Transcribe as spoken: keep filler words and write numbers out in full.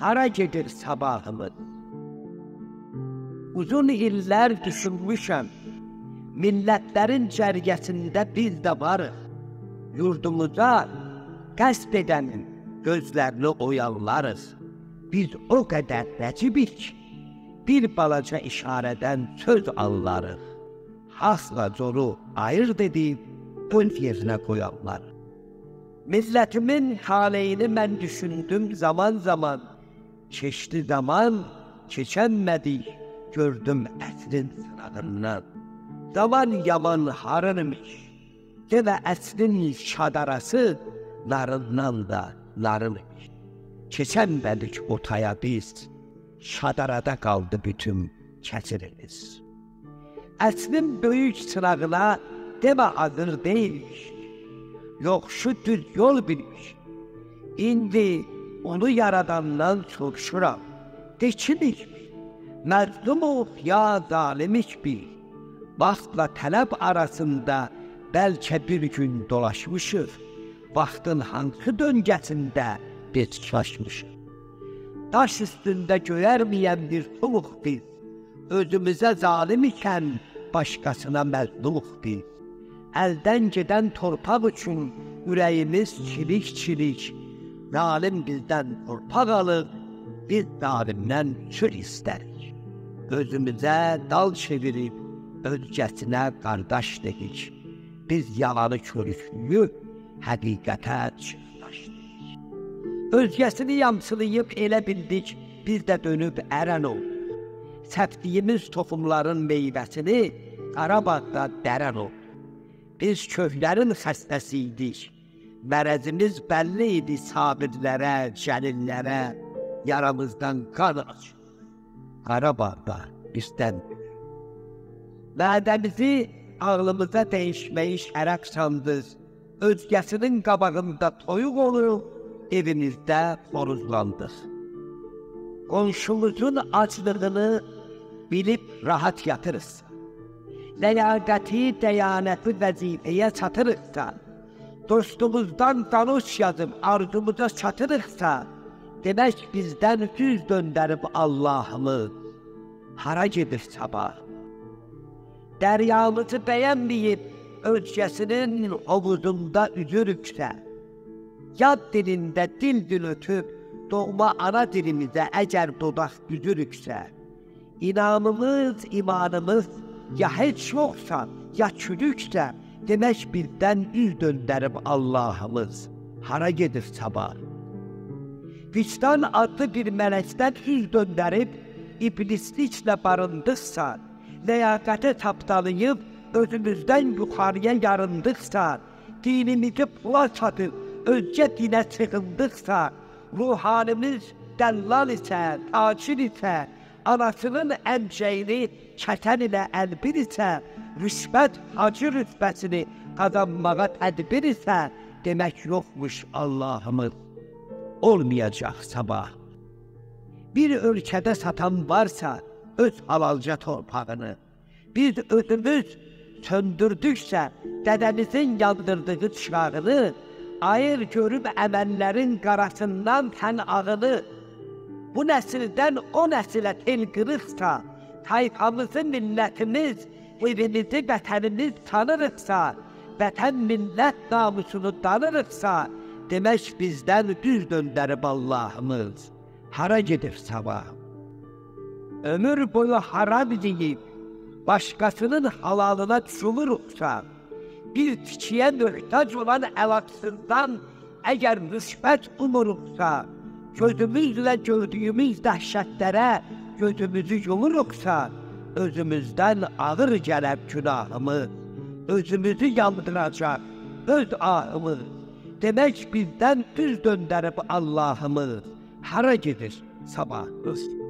hara gedir sabahımız? Uzun illər düşünmüşəm, millətlərin cərgəsində biz də varıq. Yurdumuza qəsd edənin gözlərini oyanlarız. Biz o qədər nəcibik ki, bir balaca işarədən söz allarıq. Hasla zoru ayırt edib, öz yerinə qoyanlar. Millətimin taleyini mən düşündüm zaman zaman. Keçdi zaman, keçənmədik, gördüm əsrin sınağından. Zaman yaman harınmış, demə əsrin şadarası narından da narınmış. Keçənmədik otaya biz, şadarada qaldı bütün keçiriniz. Əsrin böyük sınağına demə hazır deyilmiş. Yoxşu düz yol bilmiş. İndi onu yaradandan soruşuram. Deçilikmi? Məzlumuk ya zalimikmi? Vaxtla tələb arasında bəlkə bir gün dolaşmışıq. Vaxtın hansı döngəsində biz şaşmışıq. Daş üstündə göyərməyən bir suluq biz. Özümüzə zalim ikən başqasına məzlumuq biz. Əldən gedən torpaq üçün ürəyimiz çilik-çilik. Zalim bizdən torpaq alır, biz zalimdən sür istərik. Özümüzə dal çevirib, özgəsinə qardaş dedik. Biz yalanı körüklüyü, həqiqətə çıxdaş dedik. Özgəsini yamsılayıb elə bildik, biz də dönüb ərən olduq. Səpdiyimiz toxumların meyvəsini Qarabağda dərən olduq. Biz köklərin xəstəsi idik. Mərəzimiz bəlli idi sabirlərə, cəlillərə, yaramızdan qan açır. Qarabağda bizdən mədəmizi ağlımıza dəyişməyi şərəf sandız. Özgəsinin qabağında toyuq olur, evimizdə xoruzlandıq. Qonşumuzun aclığını bilib rahat yatırız. Ləyaqəti, dəyanəti vəzifəyə çatırıqsa, dostumuzdan danış yazıb arzumuza çatırıqsa, demək bizdən üz döndərib Allahımız hara gedir sabah? Dəryamızı bəyənməyib özgəsinin hovuzunda üzürüksə, yad dilində dil dil ötüb doğma ana dilimizə əgər dodaq düzürüksə, inamımız, imanımız ya heç yoxsa, ya çürüksə, demək bizdən üz döndərib Allahımız hara gedir sabah? Vicdan adlı bir mələkdən üz döndərib iblisliklə barındıqsa, ləyaqətə tapdalayıb özümüzdən yuxarıya yarındıqsa, dinimizi pula satıb özgə dinə çıxındıqsa, ruhanimiz dəllal isə, tacir isə, anasının əmcəyini çətən ilə əlbir isə, rüşvət hacı rütbəsini qazanmağa tədbir isə, demək yoxmuş Allahımız, olmayacaq sabah. Bir ölkədə satan varsa öz halalca torpağını, biz özümüz söndürdüksə dədəmizin yandırdığı çırağını, ayır görüb əməllərin qarasından sən ağını, bu nəsildən o nəsilə tel qırıqsa, tayfamızı millətimiz, evimizi vətənimiz tanırıqsa, vətən millət namusunu danırıqsa, demək bizdən düz döndərib Allahımız hara gedir sabah? Ömür boyu haram deyib, başqasının halalına düşülürüksə, bir tikiyə möhtac olan əlaqsızdan əgər rüşvət umuruqsa, gözümüzlə gördüyümüz dəhşətlərə gözümüzü yumuruqsa, özümüzdən ağır gəlib günahımız, özümüzü yandıracaq öz ahımız, demək bizdən düz döndərib Allahımız hara gedir sabahımız?